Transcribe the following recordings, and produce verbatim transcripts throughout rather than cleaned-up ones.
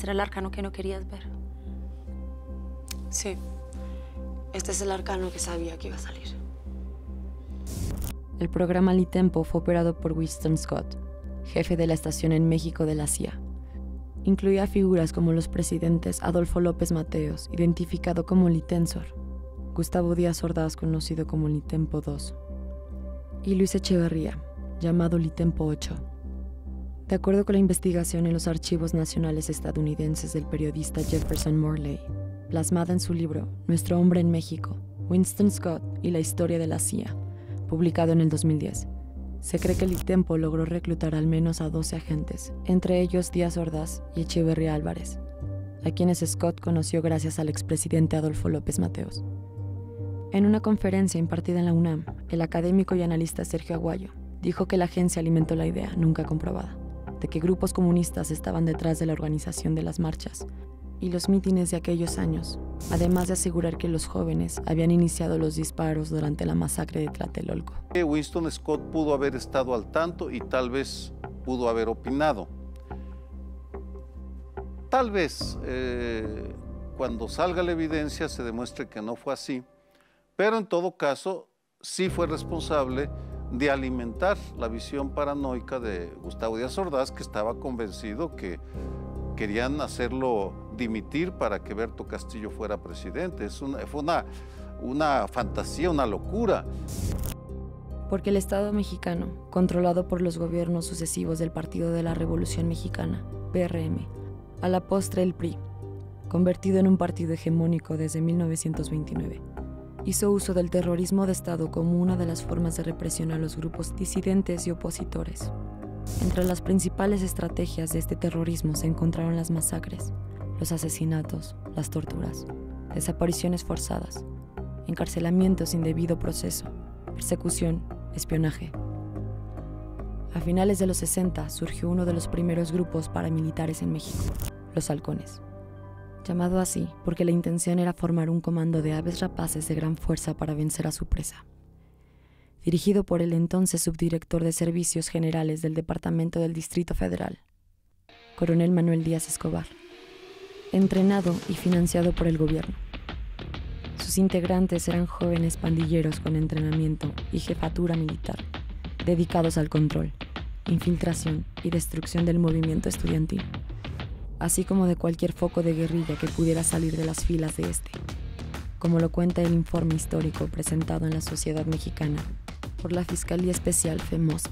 Ese era el arcano que no querías ver. Sí, este es el arcano que sabía que iba a salir. El programa Litempo fue operado por Winston Scott, jefe de la estación en México de la C I A. Incluía figuras como los presidentes Adolfo López Mateos, identificado como Litensor, Gustavo Díaz Ordaz, conocido como Litempo dos, y Luis Echeverría, llamado Litempo ocho. De acuerdo con la investigación en los archivos nacionales estadounidenses del periodista Jefferson Morley, plasmada en su libro Nuestro hombre en México, Winston Scott y la historia de la C I A, publicado en el dos mil diez, se cree que Litempo logró reclutar al menos a doce agentes, entre ellos Díaz Ordaz y Echeverría Álvarez, a quienes Scott conoció gracias al expresidente Adolfo López Mateos. En una conferencia impartida en la UNAM, el académico y analista Sergio Aguayo dijo que la agencia alimentó la idea, nunca comprobada, de que grupos comunistas estaban detrás de la organización de las marchas y los mítines de aquellos años, además de asegurar que los jóvenes habían iniciado los disparos durante la masacre de Tlatelolco. Winston Scott pudo haber estado al tanto y tal vez pudo haber opinado. Tal vez eh, cuando salga la evidencia se demuestre que no fue así, pero en todo caso sí fue responsable de alimentar la visión paranoica de Gustavo Díaz Ordaz, que estaba convencido que querían hacerlo dimitir para que Berto Castillo fuera presidente. Es una, fue una, una fantasía, una locura. Porque el Estado mexicano, controlado por los gobiernos sucesivos del Partido de la Revolución Mexicana, P R M, a la postre el P R I, convertido en un partido hegemónico desde mil novecientos veintinueve, hizo uso del terrorismo de Estado como una de las formas de represión a los grupos disidentes y opositores. Entre las principales estrategias de este terrorismo se encontraron las masacres, los asesinatos, las torturas, desapariciones forzadas, encarcelamiento sin debido proceso, persecución, espionaje. A finales de los sesenta surgió uno de los primeros grupos paramilitares en México, los halcones, llamado así porque la intención era formar un comando de aves rapaces de gran fuerza para vencer a su presa. Dirigido por el entonces subdirector de Servicios Generales del Departamento del Distrito Federal, Coronel Manuel Díaz Escobar, entrenado y financiado por el gobierno. Sus integrantes eran jóvenes pandilleros con entrenamiento y jefatura militar, dedicados al control, infiltración y destrucción del movimiento estudiantil, así como de cualquier foco de guerrilla que pudiera salir de las filas de este, como lo cuenta el informe histórico presentado en la sociedad mexicana por la Fiscalía Especial FEMOSP,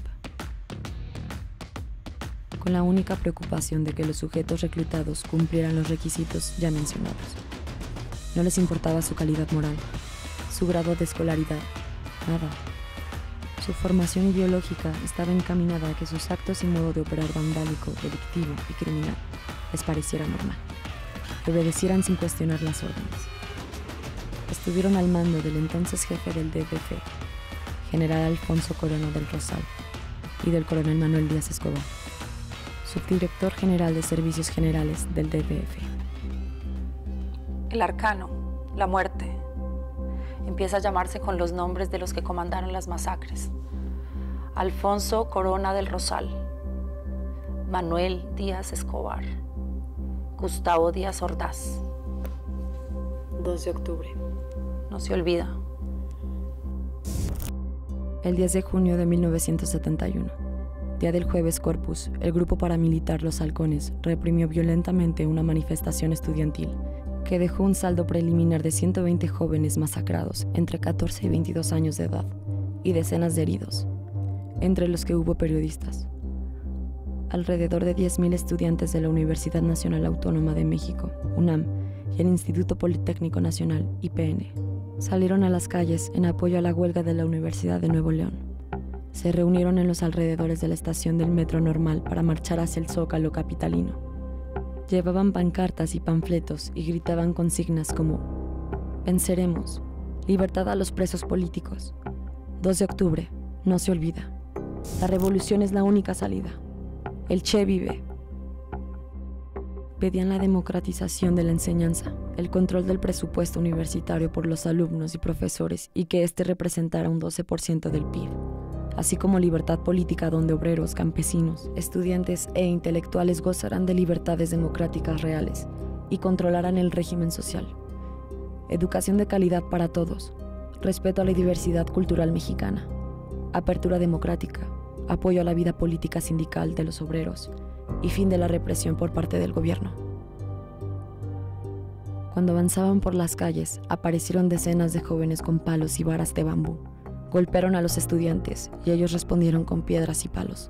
con la única preocupación de que los sujetos reclutados cumplieran los requisitos ya mencionados. No les importaba su calidad moral, su grado de escolaridad, nada. Su formación ideológica estaba encaminada a que sus actos y modo de operar vandálico, delictivo y criminal les pareciera normal, que obedecieran sin cuestionar las órdenes. Estuvieron al mando del entonces jefe del D F F, general Alfonso Corona del Rosal, y del coronel Manuel Díaz Escobar, subdirector general de Servicios Generales del D F F. El arcano, la muerte, empieza a llamarse con los nombres de los que comandaron las masacres. Alfonso Corona del Rosal, Manuel Díaz Escobar, Gustavo Díaz Ordaz. dos de octubre. No se olvida. El diez de junio de mil novecientos setenta y uno, día del Jueves Corpus, el grupo paramilitar Los Halcones reprimió violentamente una manifestación estudiantil que dejó un saldo preliminar de ciento veinte jóvenes masacrados entre catorce y veintidós años de edad y decenas de heridos, entre los que hubo periodistas. Alrededor de diez mil estudiantes de la Universidad Nacional Autónoma de México, UNAM, y el Instituto Politécnico Nacional, I P N, salieron a las calles en apoyo a la huelga de la Universidad de Nuevo León. Se reunieron en los alrededores de la estación del Metro Normal para marchar hacia el Zócalo capitalino. Llevaban pancartas y panfletos y gritaban consignas como «Venceremos», «Libertad a los presos políticos», dos de octubre, no se olvida, «La revolución es la única salida», «El Che vive». Pedían la democratización de la enseñanza, el control del presupuesto universitario por los alumnos y profesores y que éste representara un doce por ciento del P I B, así como libertad política donde obreros, campesinos, estudiantes e intelectuales gozarán de libertades democráticas reales y controlarán el régimen social. Educación de calidad para todos, respeto a la diversidad cultural mexicana, apertura democrática, apoyo a la vida política sindical de los obreros y fin de la represión por parte del gobierno. Cuando avanzaban por las calles, aparecieron decenas de jóvenes con palos y varas de bambú. Golpearon a los estudiantes y ellos respondieron con piedras y palos.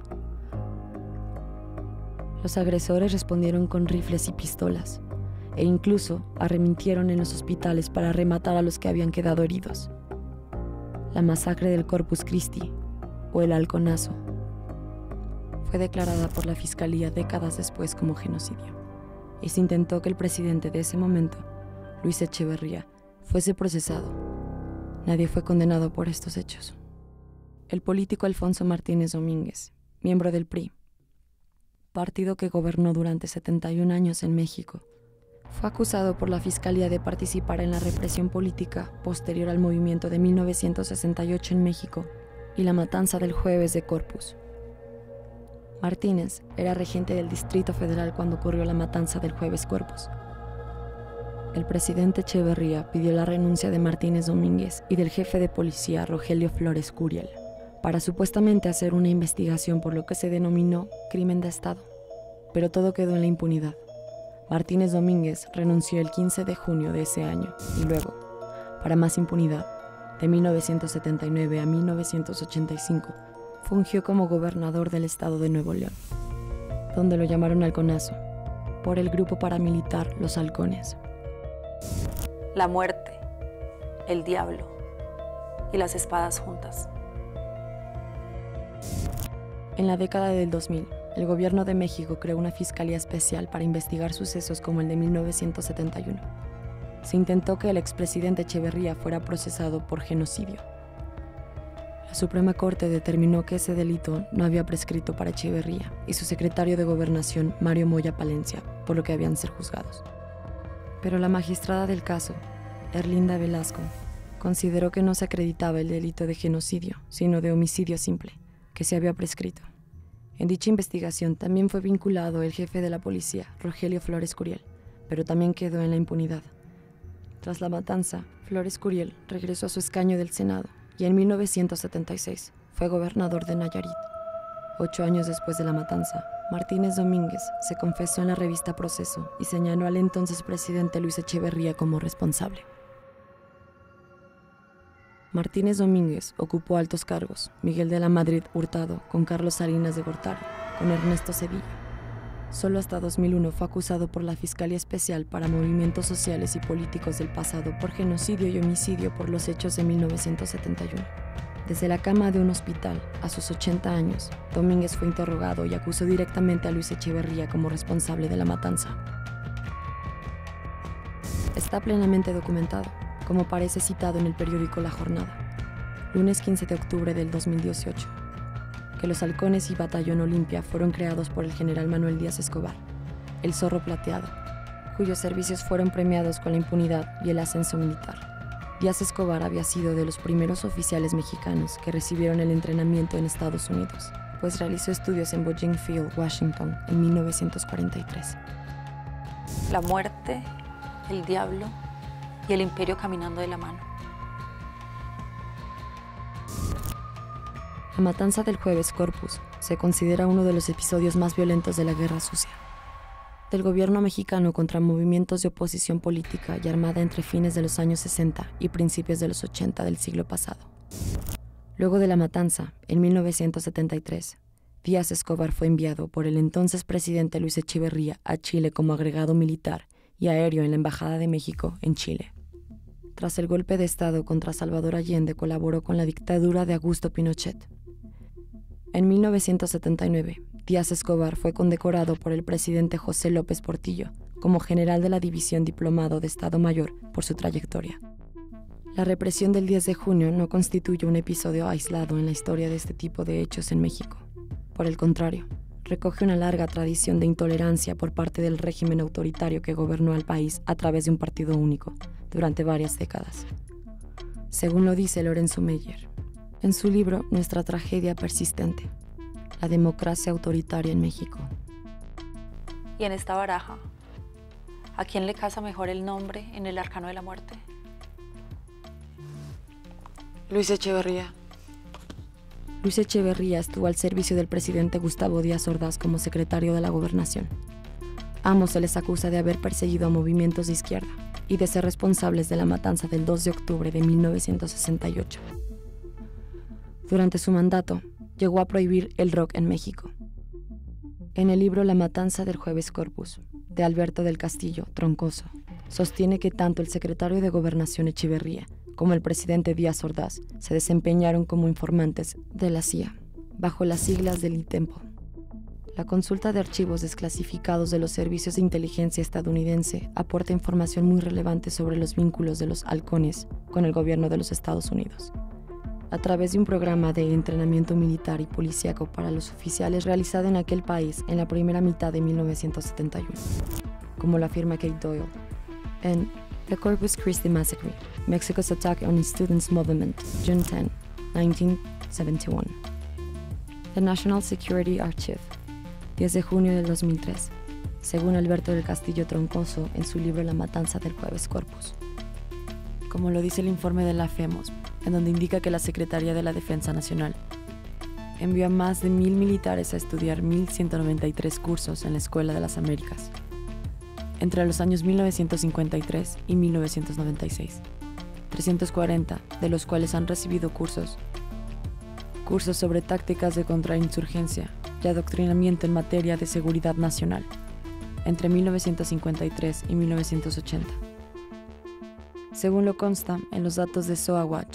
Los agresores respondieron con rifles y pistolas, e incluso arremetieron en los hospitales para rematar a los que habían quedado heridos. La masacre del Corpus Christi, o el Halconazo, fue declarada por la Fiscalía décadas después como genocidio, y se intentó que el presidente de ese momento, Luis Echeverría, fuese procesado. Nadie fue condenado por estos hechos. El político Alfonso Martínez Domínguez, miembro del P R I, partido que gobernó durante setenta y un años en México, fue acusado por la Fiscalía de participar en la represión política posterior al movimiento de mil novecientos sesenta y ocho en México y la matanza del Jueves de Corpus. Martínez era regente del Distrito Federal cuando ocurrió la matanza del Jueves Corpus. El presidente Echeverría pidió la renuncia de Martínez Domínguez y del jefe de policía Rogelio Flores Curiel para supuestamente hacer una investigación por lo que se denominó crimen de Estado, pero todo quedó en la impunidad. Martínez Domínguez renunció el quince de junio de ese año y luego, para más impunidad, de mil novecientos setenta y nueve a mil novecientos ochenta y cinco, fungió como gobernador del estado de Nuevo León, donde lo llamaron Halconazo, por el grupo paramilitar Los Halcones. La muerte, el diablo y las espadas juntas. En la década del dos mil, el gobierno de México creó una fiscalía especial para investigar sucesos como el de mil novecientos setenta y uno. Se intentó que el expresidente Echeverría fuera procesado por genocidio. La Suprema Corte determinó que ese delito no había prescrito para Echeverría y su secretario de Gobernación, Mario Moya Palencia, por lo que habían de ser juzgados. Pero la magistrada del caso, Erlinda Velasco, consideró que no se acreditaba el delito de genocidio, sino de homicidio simple, que se había prescrito. En dicha investigación también fue vinculado el jefe de la policía, Rogelio Flores Curiel, pero también quedó en la impunidad. Tras la matanza, Flores Curiel regresó a su escaño del Senado y en mil novecientos setenta y seis fue gobernador de Nayarit. Ocho años después de la matanza, Martínez Domínguez se confesó en la revista Proceso y señaló al entonces presidente Luis Echeverría como responsable. Martínez Domínguez ocupó altos cargos: Miguel de la Madrid Hurtado con Carlos Salinas de Gortari, con Ernesto Zedillo. Solo hasta dos mil uno fue acusado por la Fiscalía Especial para Movimientos Sociales y Políticos del Pasado por genocidio y homicidio por los hechos de mil novecientos setenta y uno. Desde la cama de un hospital, a sus ochenta años, Domínguez fue interrogado y acusó directamente a Luis Echeverría como responsable de la matanza. Está plenamente documentado, como parece citado en el periódico La Jornada, lunes quince de octubre del dos mil dieciocho, que los Halcones y Batallón Olimpia fueron creados por el general Manuel Díaz Escobar, el Zorro Plateado, cuyos servicios fueron premiados con la impunidad y el ascenso militar. Díaz Escobar había sido de los primeros oficiales mexicanos que recibieron el entrenamiento en Estados Unidos, pues realizó estudios en Boeing Field, Washington, en mil novecientos cuarenta y tres. La muerte, el diablo y el imperio caminando de la mano. La matanza del Jueves Corpus se considera uno de los episodios más violentos de la Guerra Sucia, del gobierno mexicano contra movimientos de oposición política y armada entre fines de los años sesenta y principios de los ochenta del siglo pasado. Luego de la matanza, en mil novecientos setenta y tres, Díaz Escobar fue enviado por el entonces presidente Luis Echeverría a Chile como agregado militar y aéreo en la Embajada de México en Chile. Tras el golpe de Estado contra Salvador Allende, colaboró con la dictadura de Augusto Pinochet. En mil novecientos setenta y nueve, Díaz Escobar fue condecorado por el presidente José López Portillo como general de la División Diplomado de Estado Mayor por su trayectoria. La represión del diez de junio no constituye un episodio aislado en la historia de este tipo de hechos en México. Por el contrario, recoge una larga tradición de intolerancia por parte del régimen autoritario que gobernó al país a través de un partido único durante varias décadas. Según lo dice Lorenzo Meyer, En su libro Nuestra tragedia persistente, la democracia autoritaria en México. Y en esta baraja, ¿a quién le casa mejor el nombre en el arcano de la muerte? Luis Echeverría. Luis Echeverría estuvo al servicio del presidente Gustavo Díaz Ordaz como secretario de la Gobernación. A ambos se les acusa de haber perseguido a movimientos de izquierda y de ser responsables de la matanza del dos de octubre de mil novecientos sesenta y ocho. Durante su mandato, llegó a prohibir el rock en México. En el libro La matanza del Jueves Corpus, de Alberto del Castillo Troncoso, sostiene que tanto el secretario de Gobernación Echeverría como el presidente Díaz Ordaz se desempeñaron como informantes de la C I A, bajo las siglas del ITEMPO. La consulta de archivos desclasificados de los servicios de inteligencia estadounidense aporta información muy relevante sobre los vínculos de los halcones con el gobierno de los Estados Unidos. A través de un programa de entrenamiento militar y policíaco para los oficiales realizado en aquel país en la primera mitad de mil novecientos setenta y uno, como lo afirma Kate Doyle en The Corpus Christi Massacre, Mexico's Attack on its Students Movement, June tenth, nineteen seventy-one. The National Security Archive, diez de junio del dos mil tres, según Alberto del Castillo Troncoso en su libro La matanza del Jueves Corpus. Como lo dice el informe de la FEMOS, en donde indica que la Secretaría de la Defensa Nacional envió a más de mil militares a estudiar mil ciento noventa y tres cursos en la Escuela de las Américas, entre los años mil novecientos cincuenta y tres y mil novecientos noventa y seis, trescientos cuarenta de los cuales han recibido cursos, cursos sobre tácticas de contrainsurgencia y adoctrinamiento en materia de seguridad nacional, entre mil novecientos cincuenta y tres y mil novecientos ochenta. Según lo consta en los datos de SOA Watch,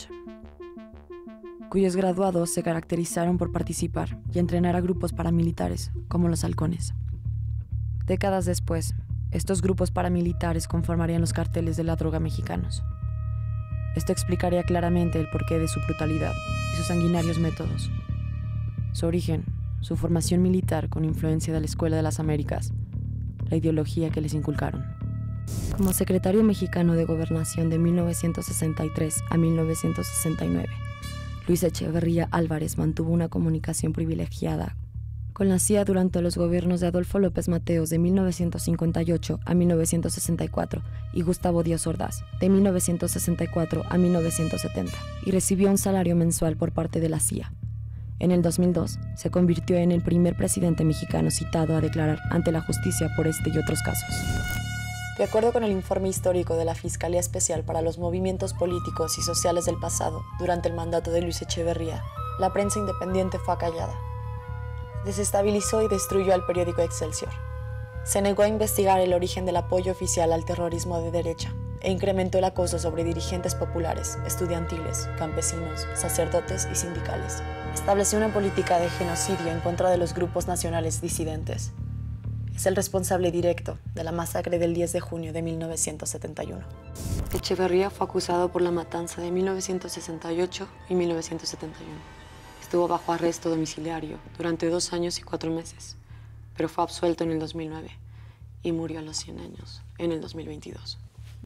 cuyos graduados se caracterizaron por participar y entrenar a grupos paramilitares, como los halcones. Décadas después, estos grupos paramilitares conformarían los carteles de la droga mexicanos. Esto explicaría claramente el porqué de su brutalidad y sus sanguinarios métodos. Su origen, su formación militar con influencia de la Escuela de las Américas, la ideología que les inculcaron. Como secretario mexicano de Gobernación de mil novecientos sesenta y tres a mil novecientos sesenta y nueve, Luis Echeverría Álvarez mantuvo una comunicación privilegiada con la C I A durante los gobiernos de Adolfo López Mateos de mil novecientos cincuenta y ocho a mil novecientos sesenta y cuatro y Gustavo Díaz Ordaz de mil novecientos sesenta y cuatro a mil novecientos setenta, y recibió un salario mensual por parte de la C I A. En el dos mil dos, se convirtió en el primer presidente mexicano citado a declarar ante la justicia por este y otros casos. De acuerdo con el informe histórico de la Fiscalía Especial para los Movimientos Políticos y Sociales del pasado, durante el mandato de Luis Echeverría, la prensa independiente fue acallada. Desestabilizó y destruyó al periódico Excelsior. Se negó a investigar el origen del apoyo oficial al terrorismo de derecha e incrementó el acoso sobre dirigentes populares, estudiantiles, campesinos, sacerdotes y sindicales. Estableció una política de genocidio en contra de los grupos nacionales disidentes. Es el responsable directo de la masacre del diez de junio de mil novecientos setenta y uno. Echeverría fue acusado por la matanza de mil novecientos sesenta y ocho y mil novecientos setenta y uno. Estuvo bajo arresto domiciliario durante dos años y cuatro meses, pero fue absuelto en el dos mil nueve y murió a los cien años en el dos mil veintidós.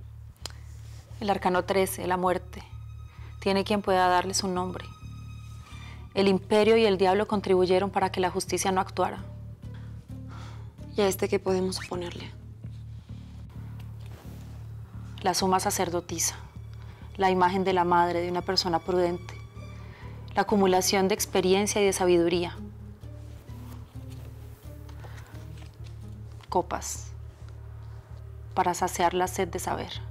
El arcano trece, la muerte, tiene quien pueda darles un nombre. El imperio y el diablo contribuyeron para que la justicia no actuara. ¿Y a este qué podemos oponerle? La suma sacerdotisa, la imagen de la madre de una persona prudente, la acumulación de experiencia y de sabiduría. Copas para saciar la sed de saber.